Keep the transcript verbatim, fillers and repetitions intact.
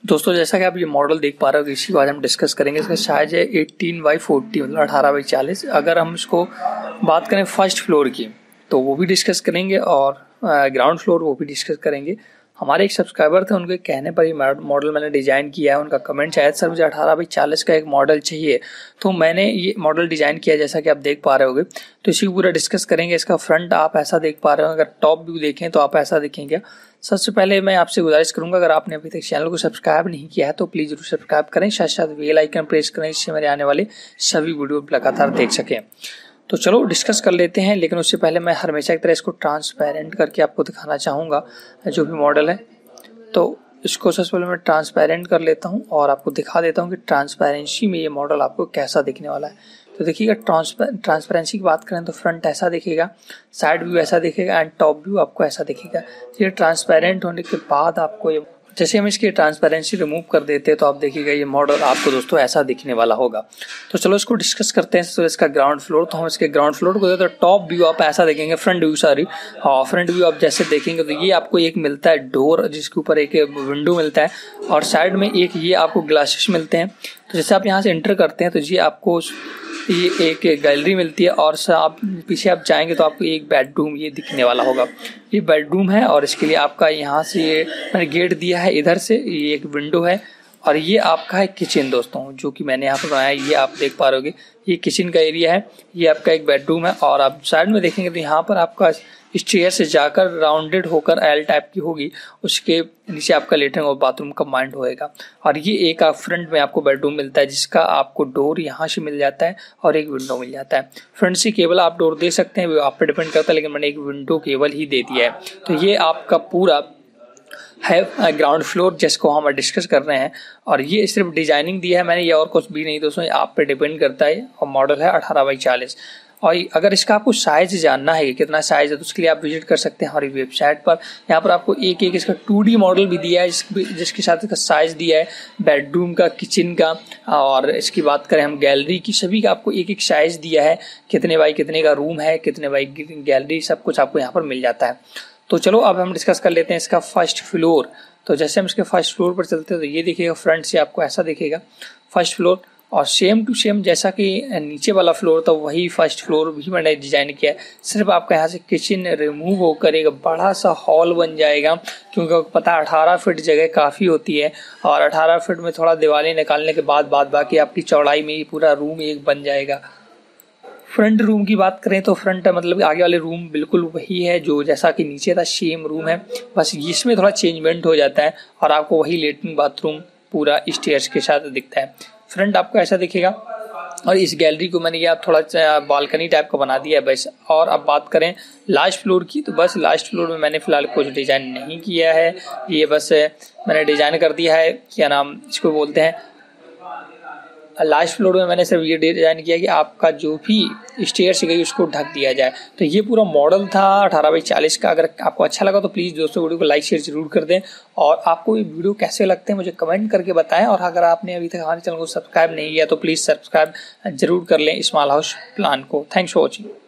दोस्तों जैसा कि आप ये मॉडल देख पा रहे हो, इसी को आज हम डिस्कस करेंगे। इसका साइज है अठारह बाई चालीस, मतलब अठारह बाई चालीस। अगर हम इसको बात करें फर्स्ट फ्लोर की तो वो भी डिस्कस करेंगे और ग्राउंड फ्लोर वो भी डिस्कस करेंगे। हमारे एक सब्सक्राइबर थे, उनके कहने पर ये मॉडल मैंने डिज़ाइन किया है। उनका कमेंट शायद सर मुझे अठारह बाई चालीस का एक मॉडल चाहिए, तो मैंने ये मॉडल डिज़ाइन किया जैसा कि आप देख पा रहे होगे। तो इसी को पूरा डिस्कस करेंगे। इसका फ्रंट आप ऐसा देख पा रहे हो, अगर टॉप व्यू देखें तो आप ऐसा देखेंगे। सबसे पहले मैं आपसे गुजारिश करूंगा, अगर आपने अभी तक चैनल को सब्सक्राइब नहीं किया है तो प्लीज़ जरूर सब्सक्राइब करें, साथ साथ बेल आइकन प्रेस करें, जिससे मेरे आने वाले सभी वीडियो लगातार देख सकें। तो चलो डिस्कस कर लेते हैं, लेकिन उससे पहले मैं हमेशा की तरह इसको ट्रांसपेरेंट करके आपको दिखाना चाहूँगा जो भी मॉडल है। तो इसको सबसे पहले मैं ट्रांसपेरेंट कर लेता हूँ और आपको दिखा देता हूँ कि ट्रांसपेरेंसी में ये मॉडल आपको कैसा दिखने वाला है। तो देखिएगा, ट्रांसपे ट्रांसपेरेंसी की बात करें तो फ्रंट ऐसा दिखेगा, साइड व्यू ऐसा दिखेगा एंड टॉप व्यू आपको ऐसा दिखेगा। ये ट्रांसपेरेंट होने के बाद आपको ये, जैसे हम इसकी ट्रांसपेरेंसी रिमूव कर देते हैं तो आप देखिएगा ये मॉडल आपको दोस्तों ऐसा दिखने वाला होगा। तो चलो इसको डिस्कस करते हैं। तो इसका ग्राउंड फ्लोर, तो हम इसके ग्राउंड फ्लोर को तो टॉप व्यू आप ऐसा देखेंगे, फ्रंट व्यू सॉरी हाँ फ्रंट व्यू आप जैसे देखेंगे तो ये आपको एक मिलता है डोर, जिसके ऊपर एक विंडो मिलता है और साइड में एक ये आपको ग्लासेस मिलते हैं। तो जैसे आप यहाँ से एंटर करते हैं तो ये आपको ये एक गैलरी मिलती है और आप पीछे आप जाएंगे तो आपको एक बेडरूम ये दिखने वाला होगा। ये बेडरूम है और इसके लिए आपका यहाँ से ये मैंने गेट दिया है, इधर से ये एक विंडो है और ये आपका है किचन दोस्तों, जो कि मैंने यहाँ पर बनाया। ये आप देख पा रहे हो, ये किचन का एरिया है, ये आपका एक बेडरूम है और आप साइड में देखेंगे तो यहाँ पर आपका स्टेयर से जाकर राउंडेड होकर एल टाइप की होगी, उसके नीचे आपका लेटरिन और बाथरूम कंबाइंड होएगा। और ये एक आप फ्रंट में आपको बेडरूम मिलता है, जिसका आपको डोर यहाँ से मिल जाता है और एक विंडो मिल जाता है। फ्रंट से केवल आप डोर दे सकते हैं, वो आप पे डिपेंड करता है, लेकिन मैंने एक विंडो केवल ही दे दिया है। तो ये आपका पूरा है ग्राउंड फ्लोर जिसको हम डिस्कस कर रहे हैं और ये सिर्फ डिजाइनिंग दिया है मैंने, ये और कुछ भी नहीं दोस्तों, आप पे डिपेंड करता है। और मॉडल है अठारह बाई चालीस। और अगर इसका आपको साइज जानना है कि कितना साइज है तो उसके लिए आप विजिट कर सकते हैं हमारी वेबसाइट पर। यहाँ पर आपको एक एक इसका टू डी मॉडल भी दिया है, जिस जिसके साथ इसका साइज दिया है बेडरूम का, किचन का, और इसकी बात करें हम गैलरी की, सभी का आपको एक एक साइज दिया है, कितने बाई कितने का रूम है, कितने बाई गैलरी, सब कुछ आपको यहाँ पर मिल जाता है। तो चलो अब हम डिस्कस कर लेते हैं इसका फर्स्ट फ्लोर। तो जैसे हम इसके फर्स्ट फ्लोर पर चलते हैं तो ये देखिएगा, फ्रंट से आपको ऐसा दिखेगा फर्स्ट फ्लोर और सेम टू सेम जैसा कि नीचे वाला फ्लोर था वही फर्स्ट फ्लोर भी मैंने डिजाइन किया है। सिर्फ आपका यहाँ से किचन रिमूव होकर एक बड़ा सा हॉल बन जाएगा, क्योंकि पता है अठारह फीट जगह काफ़ी होती है और अठारह फीट में थोड़ा दीवारें निकालने के बाद बाद बाकी आपकी चौड़ाई में ही पूरा रूम एक बन जाएगा। फ्रंट रूम की बात करें तो फ्रंट मतलब आगे वाले रूम बिल्कुल वही है जो जैसा कि नीचे था, सेम रूम है, बस इसमें थोड़ा चेंजमेंट हो जाता है और आपको वही लेटरिन बाथरूम पूरा स्टेयर्स के साथ दिखता है। फ्रंट आपको ऐसा दिखेगा और इस गैलरी को मैंने ये आप थोड़ा बालकनी टाइप का बना दिया है बस। और अब बात करें लास्ट फ्लोर की तो बस लास्ट फ्लोर में मैंने फिलहाल कुछ डिज़ाइन नहीं किया है, ये बस मैंने डिज़ाइन कर दिया है, क्या नाम इसको बोलते हैं, लास्ट फ्लोर में मैंने सिर्फ ये डिज़ाइन किया कि आपका जो भी स्टेयर से गई उसको ढक दिया जाए। तो ये पूरा मॉडल था अठारह बाई चालीस का। अगर आपको अच्छा लगा तो प्लीज़ दोस्तों वीडियो को लाइक शेयर जरूर कर दें और आपको ये वीडियो कैसे लगते हैं मुझे कमेंट करके बताएं। और अगर आपने अभी तक हमारे चैनल को सब्सक्राइब नहीं किया तो प्लीज़ सब्सक्राइब जरूर कर लें स्मॉल हाउस प्लान को। Thanks for watching.